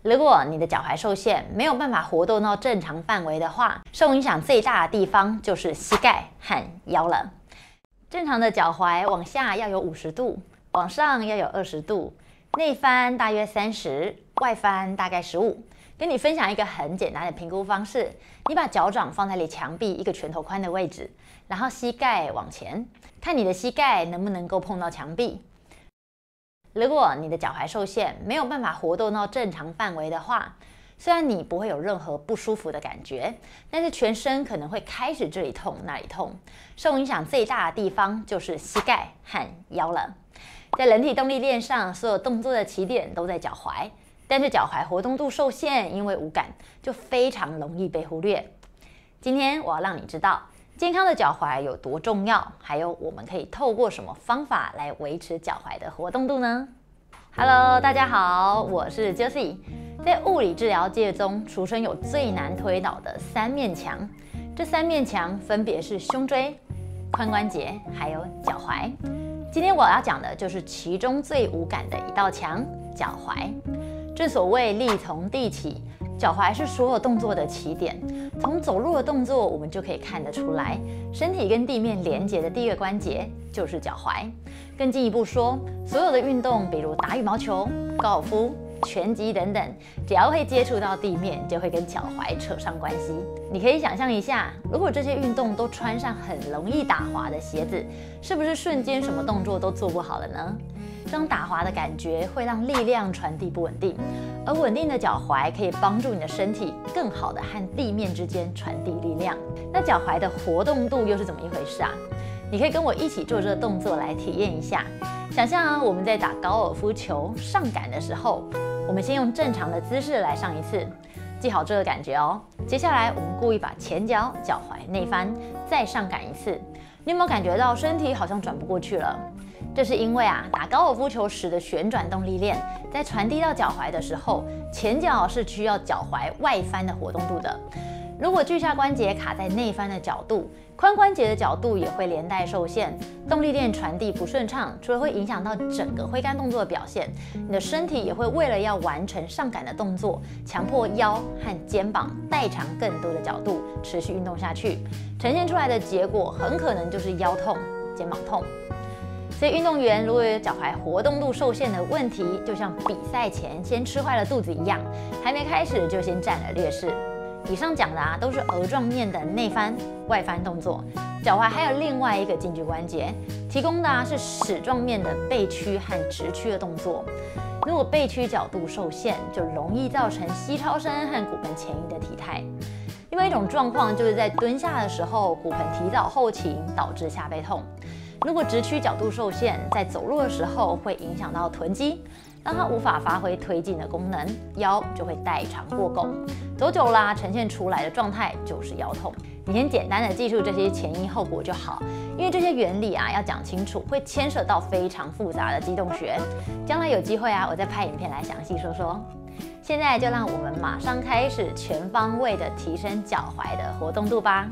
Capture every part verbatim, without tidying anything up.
如果你的脚踝受限，没有办法活动到正常范围的话，受影响最大的地方就是膝盖和腰了。正常的脚踝往下要有五十度，往上要有二十度，内翻大约三十，外翻大概十五。跟你分享一个很简单的评估方式，你把脚掌放在离墙壁一个拳头宽的位置，然后膝盖往前，看你的膝盖能不能够碰到墙壁。如果你的脚踝受限，没有办法活动到正常范围的话，虽然你不会有任何不舒服的感觉，但是全身可能会开始这里痛那里痛。受影响最大的地方就是膝盖和腰了。在人体动力链上，所有动作的起点都在脚踝，但是脚踝活动度受限，因为无感，就非常容易被忽略。今天我要让你知道，健康的脚踝有多重要，还有我们可以透过什么方法来维持脚踝的活动度呢？ Hello， 大家好，我是 Jessie。在物理治疗界中，俗称有最难推倒的三面墙。这三面墙分别是胸椎、髋关节还有脚踝。今天我要讲的就是其中最无感的一道墙——脚踝。正所谓力从地起，脚踝是所有动作的起点。从走路的动作，我们就可以看得出来，身体跟地面连接的第一个关节就是脚踝。更进一步说，所有的运动，比如打羽毛球、高尔夫、拳击等等，只要会接触到地面，就会跟脚踝扯上关系。你可以想象一下，如果这些运动都穿上很容易打滑的鞋子，是不是瞬间什么动作都做不好了呢？这种打滑的感觉会让力量传递不稳定，而稳定的脚踝可以帮助你的身体更好的和地面之间传递力量。那脚踝的活动度又是怎么一回事啊？你可以跟我一起做这个动作来体验一下。想象啊，我们在打高尔夫球上杆的时候，我们先用正常的姿势来上一次，记好这个感觉哦。接下来我们故意把前脚脚踝内翻，再上杆一次。你有没有感觉到身体好像转不过去了？这是因为啊，打高尔夫球时的旋转动力链在传递到脚踝的时候，前脚是需要脚踝外翻的活动度的。如果距下关节卡在内翻的角度，髋关节的角度也会连带受限，动力链传递不顺畅，除了会影响到整个挥杆动作的表现，你的身体也会为了要完成上杆的动作，强迫腰和肩膀代偿更多的角度，持续运动下去，呈现出来的结果很可能就是腰痛、肩膀痛。所以运动员如果有脚踝活动度受限的问题，就像比赛前先吃坏了肚子一样，还没开始就先占了劣势。以上讲的啊，都是额状面的内翻、外翻动作。脚踝还有另外一个近距关节，提供的啊是矢状面的背屈和直屈的动作。如果背屈角度受限，就容易造成膝超伸和骨盆前移的体态。另外一种状况就是在蹲下的时候，骨盆提早后倾，导致下背痛。如果直屈角度受限，在走路的时候会影响到臀肌，让它无法发挥推进的功能，腰就会代偿过拱。走久啦，呈现出来的状态就是腰痛。你先简单的记住这些前因后果就好，因为这些原理啊要讲清楚，会牵涉到非常复杂的肌动学。将来有机会啊，我再拍影片来详细说说。现在就让我们马上开始全方位的提升脚踝的活动度吧。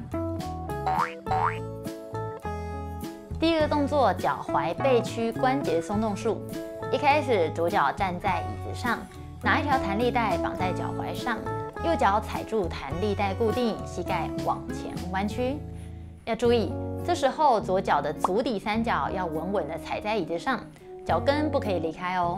第一个动作，脚踝背屈关节松动术。一开始，左脚站在椅子上，拿一条弹力带绑在脚踝上，右脚踩住弹力带固定，膝盖往前弯曲。要注意，这时候左脚的足底三角要稳稳地踩在椅子上，脚跟不可以离开哦。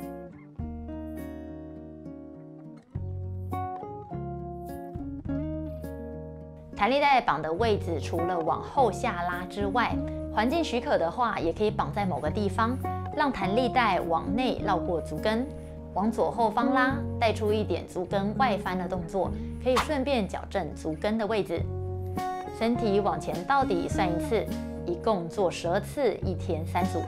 弹力带绑的位置除了往后下拉之外，环境许可的话，也可以绑在某个地方，让弹力带往内绕过足跟，往左后方拉，带出一点足跟外翻的动作，可以顺便矫正足跟的位置。身体往前到底算一次，一共做十二次，一天三组。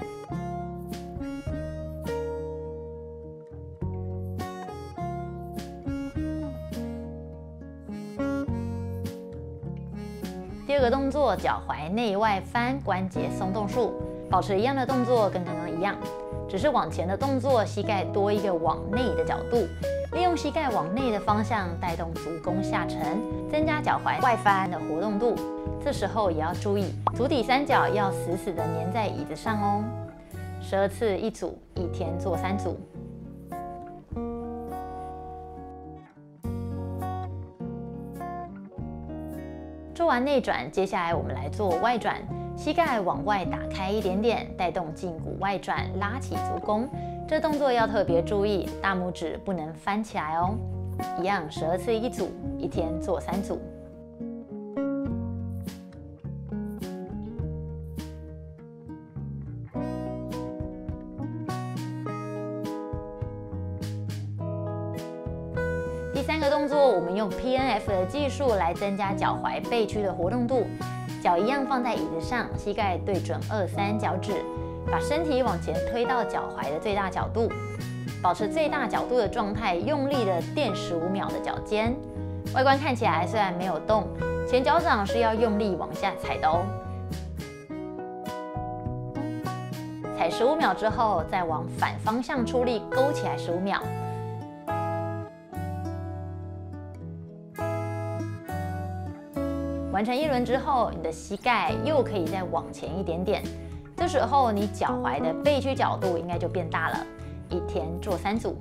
第二个动作，脚踝内外翻关节松动术，保持一样的动作，跟刚刚一样，只是往前的动作，膝盖多一个往内的角度，利用膝盖往内的方向带动足弓下沉，增加脚踝外翻的活动度。这时候也要注意，足底三角要死死的粘在椅子上哦。十二次一组，一天做三组。 做完内转，接下来我们来做外转，膝盖往外打开一点点，带动胫骨外转，拉起足弓。这动作要特别注意，大拇指不能翻起来哦。一样，十二次一组，一天做三组。第三个动作，我们用 P N F 的技术来增加脚踝背屈的活动度。脚一样放在椅子上，膝盖对准二三脚趾，把身体往前推到脚踝的最大角度，保持最大角度的状态，用力的垫十五秒的脚尖。外观看起来虽然没有动，前脚掌是要用力往下踩的哦。踩十五秒之后，再往反方向出力勾起来十五秒。完成一轮之后，你的膝盖又可以再往前一点点。这时候你脚踝的背屈角度应该就变大了。一天做三组。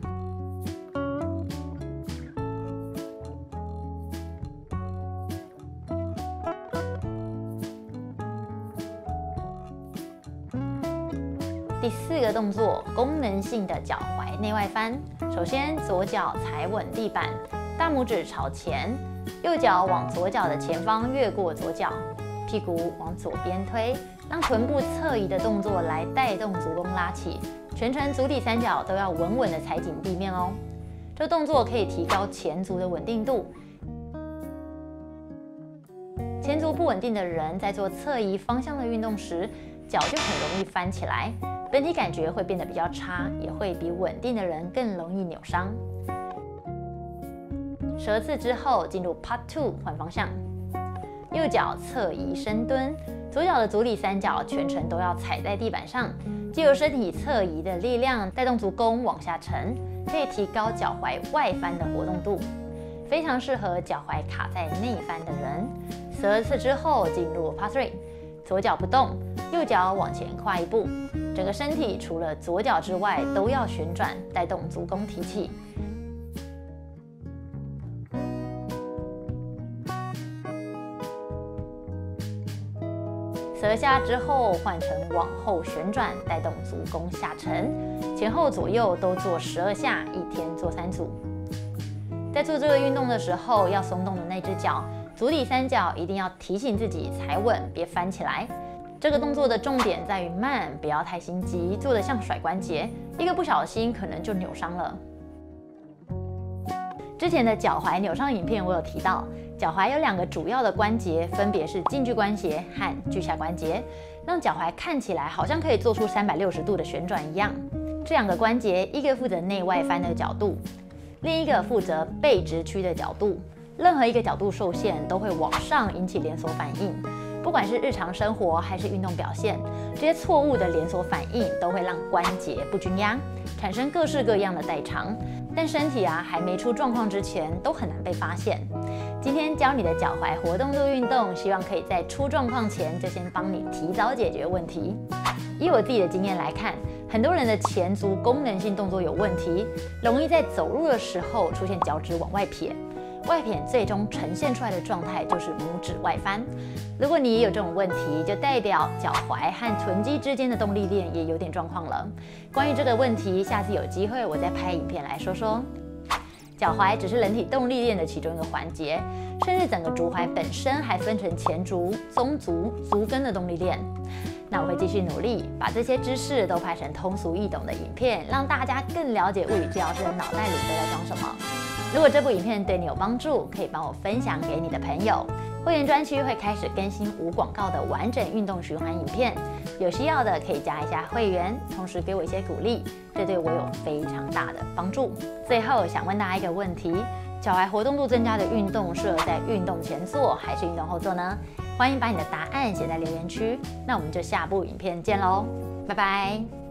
第四个动作，功能性的脚踝内外翻。首先，左脚踩稳地板，大拇指朝前。右脚往左脚的前方越过左脚，屁股往左边推，让臀部侧移的动作来带动足弓拉起，全程足底三脚都要稳稳的踩紧地面哦。这动作可以提高前足的稳定度。前足不稳定的人在做侧移方向的运动时，脚就很容易翻起来，本体感觉会变得比较差，也会比稳定的人更容易扭伤。十二次之后，进入 Part Two 换方向，右脚侧移深蹲，左脚的足底三脚全程都要踩在地板上，借由身体侧移的力量带动足弓往下沉，可以提高脚踝外翻的活动度，非常适合脚踝卡在内翻的人。十二次之后进入 Part Three， 左脚不动，右脚往前跨一步，整个身体除了左脚之外都要旋转，带动足弓提起。折下之后换成往后旋转，带动足弓下沉，前后左右都做十二下，一天做三组。在做这个运动的时候，要松动的那只脚，足底三脚一定要提醒自己踩稳，别翻起来。这个动作的重点在于慢，不要太心急，做得像甩关节，一个不小心可能就扭伤了。之前的脚踝扭伤影片我有提到，脚踝有两个主要的关节，分别是胫距关节和距下关节，让脚踝看起来好像可以做出三百六十度的旋转一样。这两个关节，一个负责内外翻的角度，另一个负责背直屈的角度。任何一个角度受限，都会往上引起连锁反应。不管是日常生活还是运动表现，这些错误的连锁反应都会让关节不均压，产生各式各样的代偿。但身体啊还没出状况之前，都很难被发现。今天教你的脚踝活动度运动，希望可以在出状况前就先帮你提早解决问题。以我自己的经验来看，很多人的前足功能性动作有问题，容易在走路的时候出现脚趾往外撇。外撇最终呈现出来的状态就是拇指外翻。如果你也有这种问题，就代表脚踝和臀肌之间的动力链也有点状况了。关于这个问题，下次有机会我再拍影片来说说。脚踝只是人体动力链的其中一个环节，甚至整个足踝本身还分成前足、中足、足跟的动力链。那我会继续努力，把这些知识都拍成通俗易懂的影片，让大家更了解物理治疗师的脑袋里都在装什么。如果这部影片对你有帮助，可以帮我分享给你的朋友。会员专区会开始更新无广告的完整运动循环影片，有需要的可以加一下会员，同时给我一些鼓励，这对我有非常大的帮助。最后想问大家一个问题：脚踝活动度增加的运动适合在运动前做还是运动后做呢？欢迎把你的答案写在留言区。那我们就下部影片见喽，拜拜。